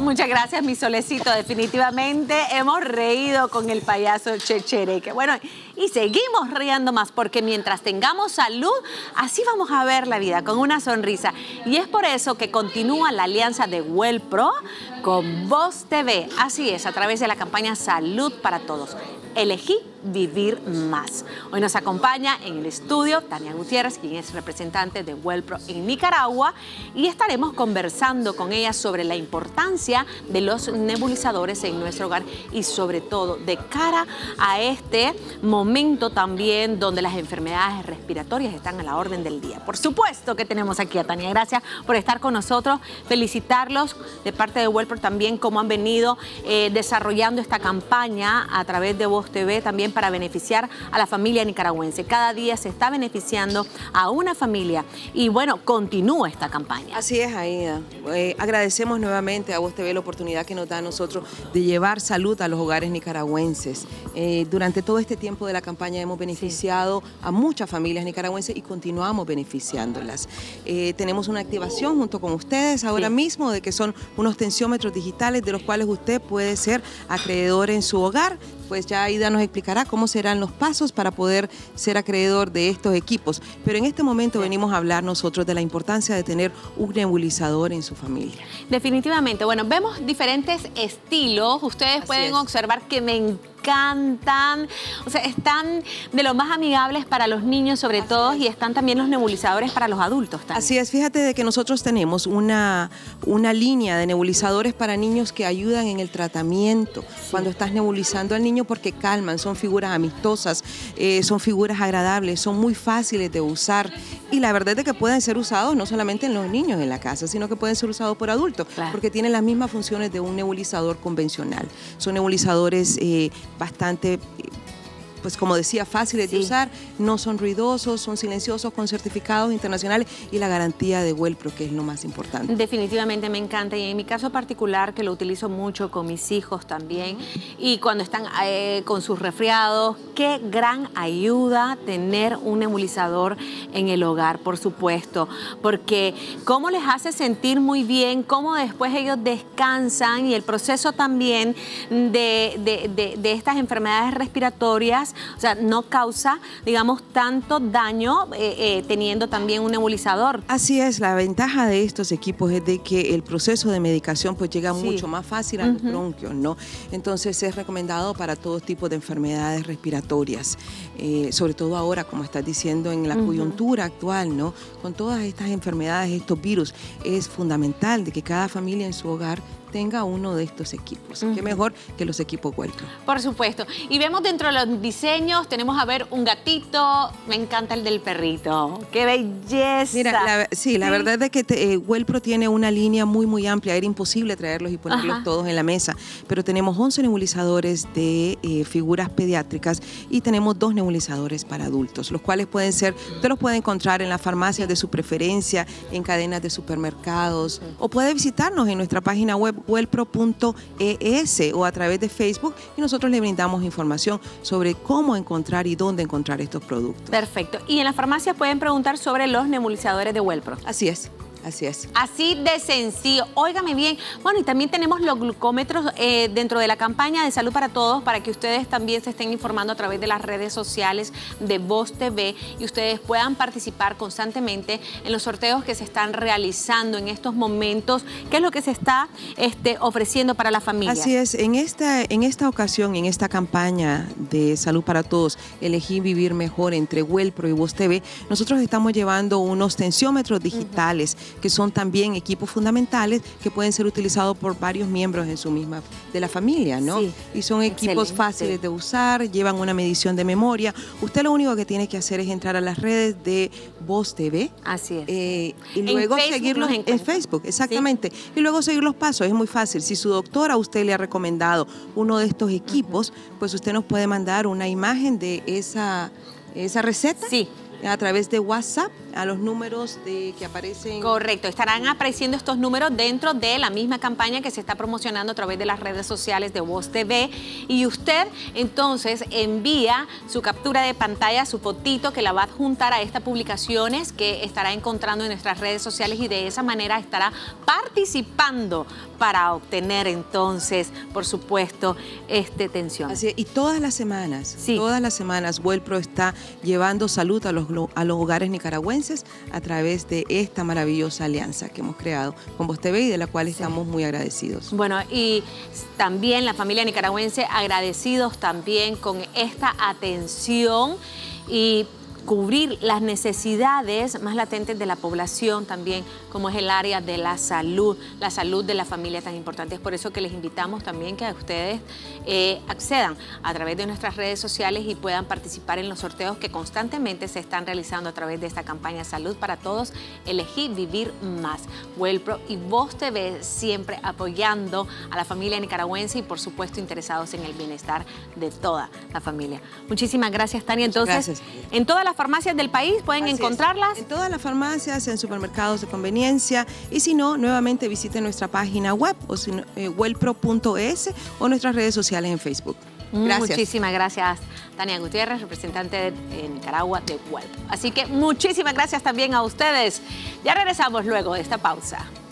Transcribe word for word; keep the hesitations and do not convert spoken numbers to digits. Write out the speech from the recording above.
Muchas gracias, mi solecito. Definitivamente hemos reído con el payaso Chechereque. Bueno, y seguimos riendo más porque mientras tengamos salud, así vamos a ver la vida, con una sonrisa. Y es por eso que continúa la alianza de WellPro con Voz T V. Así es, a través de la campaña Salud para Todos. Elegí vivir más. Hoy nos acompaña en el estudio Tania Gutiérrez, quien es representante de WellPro en Nicaragua, y estaremos conversando con ella sobre la importancia de los nebulizadores en nuestro hogar y sobre todo de cara a este momento también donde las enfermedades respiratorias están a la orden del día. Por supuesto que tenemos aquí a Tania. Gracias por estar con nosotros. Felicitarlos de parte de WellPro también cómo han venido eh, desarrollando esta campaña a través de Voz T V también para beneficiar a la familia nicaragüense. Cada día se está beneficiando a una familia y bueno, continúa esta campaña. Así es, Aida. Eh, agradecemos nuevamente a Voz T V la oportunidad que nos da a nosotros de llevar salud a los hogares nicaragüenses. Eh, durante todo este tiempo de la campaña hemos beneficiado sí. a muchas familias nicaragüenses y continuamos beneficiándolas. Eh, tenemos una activación junto con ustedes ahora sí. mismo de que son unos tensiómetros digitales de los cuales usted puede ser acreedor en su hogar. Pues ya Aida nos explicará cómo serán los pasos para poder ser acreedor de estos equipos. Pero en este momento venimos a hablar nosotros de la importancia de tener un nebulizador en su familia. Definitivamente. Bueno, vemos diferentes estilos. Ustedes Así pueden es. observar que me encantan. O sea, están de lo más amigables para los niños sobre Así todo es. y están también los nebulizadores para los adultos también. Así es. Fíjate de que nosotros tenemos una, una línea de nebulizadores para niños que ayudan en el tratamiento. Sí. Cuando estás nebulizando al niño porque calman, son figuras amistosas, eh, son figuras agradables, son muy fáciles de usar y la verdad es que pueden ser usados no solamente en los niños en la casa, sino que pueden ser usados por adultos, claro. porque tienen las mismas funciones de un nebulizador convencional. Son nebulizadores eh, bastante... pues como decía, fáciles sí. de usar, no son ruidosos, son silenciosos, con certificados internacionales y la garantía de WellPro, que es lo más importante. Definitivamente me encanta y en mi caso particular, que lo utilizo mucho con mis hijos también, uh-huh. y cuando están eh, con sus resfriados, qué gran ayuda tener un nebulizador en el hogar, por supuesto, porque cómo les hace sentir muy bien, cómo después ellos descansan y el proceso también de, de, de, de estas enfermedades respiratorias. O sea, no causa, digamos, tanto daño eh, eh, teniendo también un nebulizador. Así es, la ventaja de estos equipos es de que el proceso de medicación pues llega sí. mucho más fácil a uh-huh. los bronquios, ¿no? Entonces es recomendado para todo tipo de enfermedades respiratorias, eh, sobre todo ahora, como estás diciendo, en la uh-huh. coyuntura actual, ¿no? Con todas estas enfermedades, estos virus, es fundamental de que cada familia en su hogar tenga uno de estos equipos. Uh-huh. Qué mejor que los equipos WellPro. Por supuesto. Y vemos dentro de los diseños, tenemos a ver un gatito, me encanta el del perrito. ¡Qué belleza! Mira, la, sí, sí, la verdad es que te, eh, WellPro tiene una línea muy, muy amplia. Era imposible traerlos y ponerlos Ajá. todos en la mesa, pero tenemos once nebulizadores de eh, figuras pediátricas y tenemos dos nebulizadores para adultos, los cuales pueden ser, usted los puede encontrar en las farmacias de su preferencia, en cadenas de supermercados, uh-huh. o puede visitarnos en nuestra página web wellpro punto e s o a través de Facebook y nosotros le brindamos información sobre cómo encontrar y dónde encontrar estos productos. Perfecto. Y en la farmacia pueden preguntar sobre los nebulizadores de WellPro. Así es. Así es. Así de sencillo. Óigame bien. Bueno, y también tenemos los glucómetros eh, dentro de la campaña de Salud para Todos para que ustedes también se estén informando a través de las redes sociales de Voz T V y ustedes puedan participar constantemente en los sorteos que se están realizando en estos momentos. ¿Qué es lo que se está este, ofreciendo para la familia? Así es. En esta, en esta ocasión, en esta campaña de Salud para Todos, Elegí Vivir Mejor entre WellPro y Voz T V, nosotros estamos llevando unos tensiómetros digitales uh-huh. que son también equipos fundamentales que pueden ser utilizados por varios miembros en su misma, de la familia, ¿no? Sí, y son equipos excelente. fáciles de usar, llevan una medición de memoria. Usted lo único que tiene que hacer es entrar a las redes de Voz T V. Así es. Eh, y luego seguirlos en, en Facebook, exactamente. ¿Sí? Y luego seguir los pasos, es muy fácil. Si su doctora a usted le ha recomendado uno de estos equipos, uh-huh. pues usted nos puede mandar una imagen de esa, esa receta. Sí. A través de WhatsApp a los números de, que aparecen. Correcto, estarán apareciendo estos números dentro de la misma campaña que se está promocionando a través de las redes sociales de Voz T V, y usted entonces envía su captura de pantalla, su fotito, que la va a adjuntar a estas publicaciones que estará encontrando en nuestras redes sociales, y de esa manera estará participando para obtener entonces, por supuesto, esta atención. Así es, y todas las semanas, sí. todas las semanas WellPro está llevando salud a los, a los hogares nicaragüenses a través de esta maravillosa alianza que hemos creado con Voz T V y de la cual sí. estamos muy agradecidos. Bueno, y también la familia nicaragüense agradecidos también con esta atención y cubrir las necesidades más latentes de la población también, como es el área de la salud, la salud de la familia tan importante. Es por eso que les invitamos también que ustedes eh, accedan a través de nuestras redes sociales y puedan participar en los sorteos que constantemente se están realizando a través de esta campaña Salud para Todos, Elegir Vivir Más. WellPro y Voz T V siempre apoyando a la familia nicaragüense y por supuesto interesados en el bienestar de toda la familia. Muchísimas gracias, Tania. Entonces, gracias. En todas las farmacias del país pueden Así encontrarlas. Es. En todas las farmacias, en supermercados de conveniencia, y si no, nuevamente visiten nuestra página web o si no, eh, wellpro punto es o nuestras redes sociales en Facebook. Gracias. Muchísimas gracias, Tania Gutiérrez, representante de Nicaragua de WellPro. Así que muchísimas gracias también a ustedes. Ya regresamos luego de esta pausa.